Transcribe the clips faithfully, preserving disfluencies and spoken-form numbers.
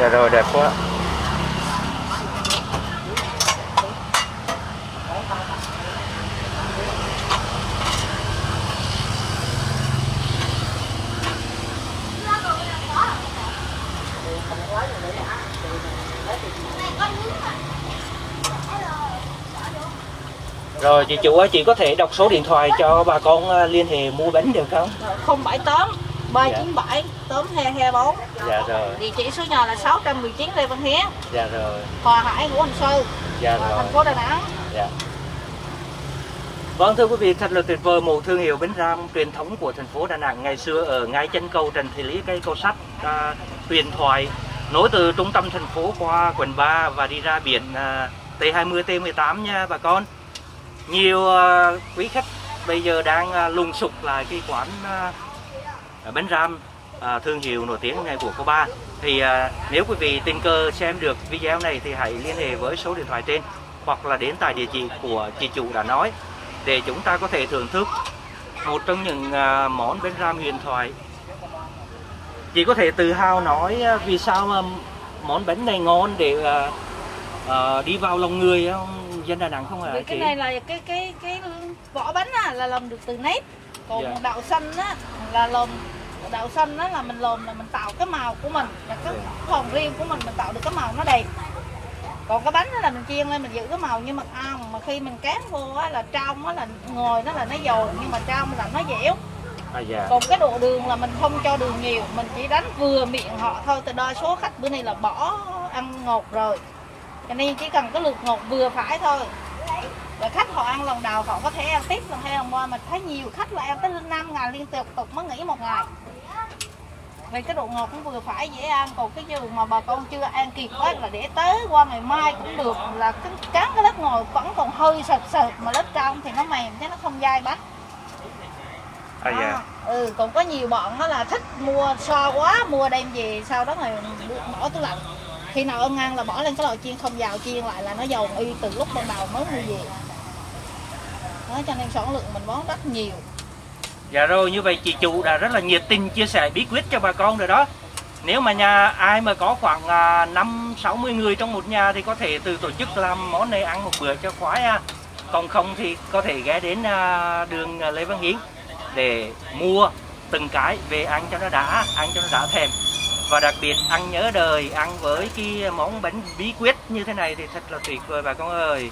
Dạ rồi, đẹp quá. Rồi chị chủ ơi, chị có thể đọc số điện thoại cho bà con liên hệ mua bánh được không? không bảy tám ba chín bảy tám hai hai bốn. Dạ rồi. Địa chỉ số nhà là sáu trăm mười chín Lê Văn Hiến. Dạ rồi. Hòa Hải, Ngũ Hành Sơn. Dạ rồi. Thành phố Đà Nẵng. Dạ. Vâng thưa quý vị, thật là tuyệt vời, một thương hiệu bánh rang truyền thống của thành phố Đà Nẵng ngày xưa ở ngay chân cầu Trần Thị Lý, cây cầu sắt à, huyền thoại nối từ trung tâm thành phố qua quận ba và đi ra biển à, T hai mươi T mười tám nha bà con. Nhiều à, quý khách bây giờ đang à, lùng sục lại cái quán à, bánh rang à, thương hiệu nổi tiếng này của cô Ba. Thì à, nếu quý vị tình cờ xem được video này thì hãy liên hệ với số điện thoại trên hoặc là đến tại địa chỉ của chị chủ đã nói để chúng ta có thể thưởng thức một trong những à, món bánh rang huyền thoại. Chị có thể tự hào nói à, vì sao mà món bánh này ngon để à, à, đi vào lòng người không? Dân Đà Nẵng không hả? Vì cái chị? này là cái cái cái vỏ bánh á, là làm được từ nếp, còn Dạ. đậu xanh á là làm đậu xanh á là mình làm là mình tạo cái màu của mình, là cái phần riêng của mình mình tạo được cái màu nó đẹp. Còn cái bánh đó là mình chiên lên mình giữ cái màu như mật ong, mà khi mình cán vô á là trong á là ngồi nó là nó dầu nhưng mà trong là nó dẻo. À, dạ. Còn cái độ đường là mình không cho đường nhiều, mình chỉ đánh vừa miệng họ thôi. Từ đa số khách bữa nay là bỏ ăn ngọt rồi, cho nên chỉ cần cái lượt ngọt vừa phải thôi. Rồi khách họ ăn lần đầu họ có thể ăn tiếp lần hai lần ba, mà thấy nhiều khách là ăn tới năm ngàn liên tục tục mới nghỉ một ngày. Vì cái độ ngọt cũng vừa phải dễ ăn. Còn cái giường mà bà con chưa ăn kịp quá là để tới qua ngày mai cũng được, là cái cán cái lớp ngồi vẫn còn hơi sợt sợt mà lớp trong thì nó mềm chứ nó không dai bánh. À, dạ. À, ừ, còn có nhiều bọn đó là thích mua so quá, mua đem về sau đó rồi bỏ tủ lạnh. Khi nào ưng ăn là bỏ lên cái lò chiên không vào, chiên lại là nó dầu y từ lúc ban đầu mới mua về. Đó, cho nên sản lượng mình bán rất nhiều. Dạ rồi, như vậy chị chủ đã rất là nhiệt tình chia sẻ bí quyết cho bà con rồi đó. Nếu mà nhà ai mà có khoảng năm sáu mươi người trong một nhà thì có thể từ tổ chức làm món này ăn một bữa cho khoái à. Còn không thì có thể ghé đến đường Lê Văn Hiến để mua từng cái về ăn cho nó đã, ăn cho nó đã thèm. Và đặc biệt ăn nhớ đời, ăn với cái món bánh bí quyết như thế này thì thật là tuyệt vời bà con ơi.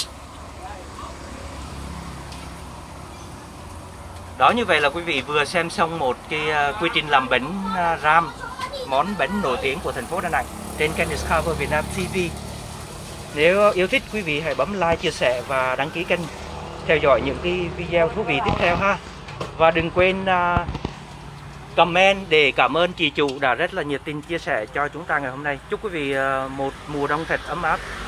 Đó, như vậy là quý vị vừa xem xong một cái quy trình làm bánh ram, món bánh nổi tiếng của thành phố Đà Nẵng trên kênh Discover Việt Nam ti vi. Nếu yêu thích quý vị hãy bấm like, chia sẻ và đăng ký kênh theo dõi những cái video thú vị tiếp theo ha. Và đừng quên uh, comment để cảm ơn chị chủ đã rất là nhiệt tình chia sẻ cho chúng ta ngày hôm nay. Chúc quý vị uh, một mùa đông thật ấm áp.